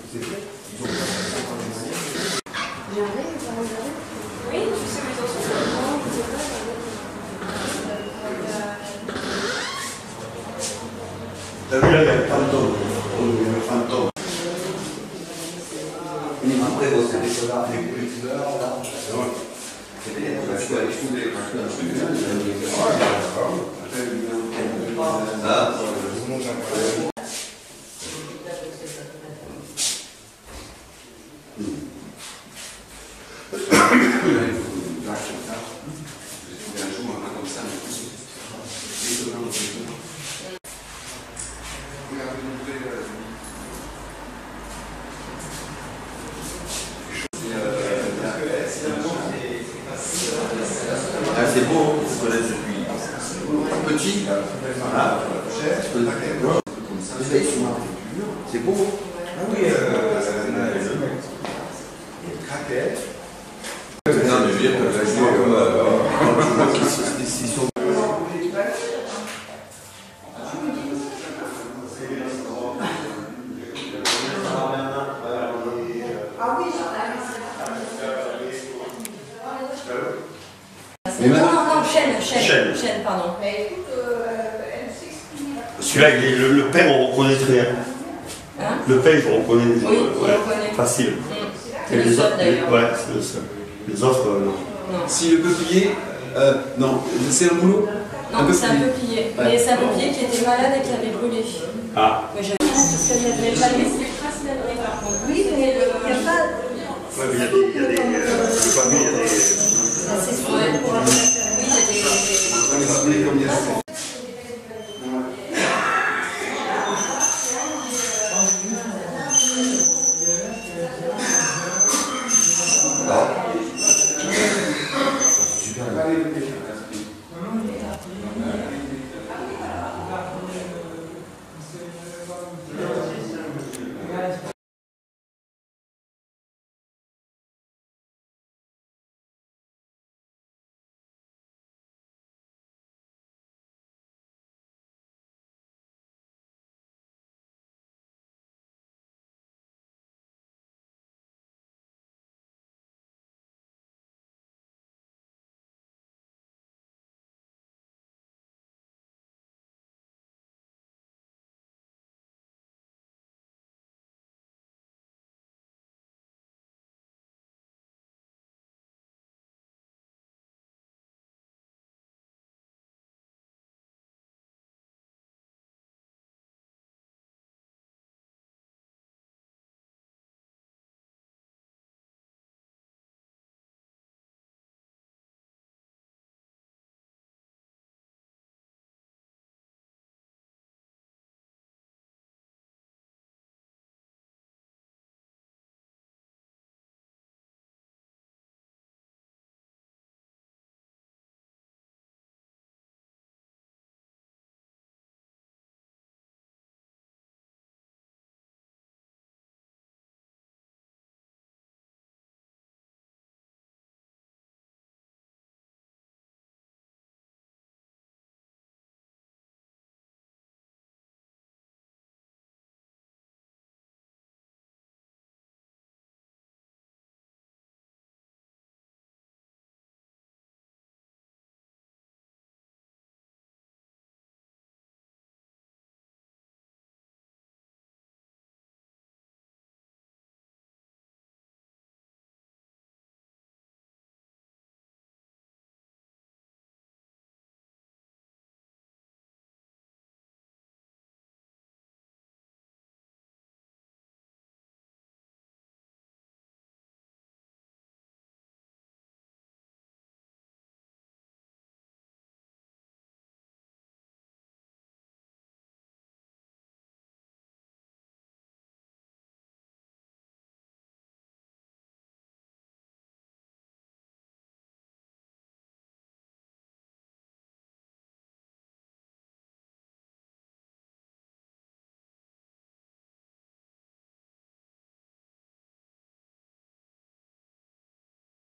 C'est fait. Ils ont pas oui, tu sais où ils en sont. T'as vu là, il y a le fantôme. Il y a le fantôme. Après, vous savez que là, les couleurs, là. C'est bien, tu vas aller fouler. C'est beau, on se connaît depuis petit. Voilà. C'est beau. Ah oui, craquette. Non, chaîne, pardon. Celui-là, le père, on reconnaît très bien. Hein? Le père, on reconnaît. Oui, on reconnaît. Facile. C'est le seul d'ailleurs. Ouais, c'est le seul. Les autres, non. Si le peuplier, non, c'est un boulot. Non, c'est un peuplier. Mais c'est un peuplier qui était malade et qui avait brûlé. Ah. Mais j'avais pas vu les traces d'année par contre. Oui, mais il n'y a pas. Ouais, mais il y a des. C'est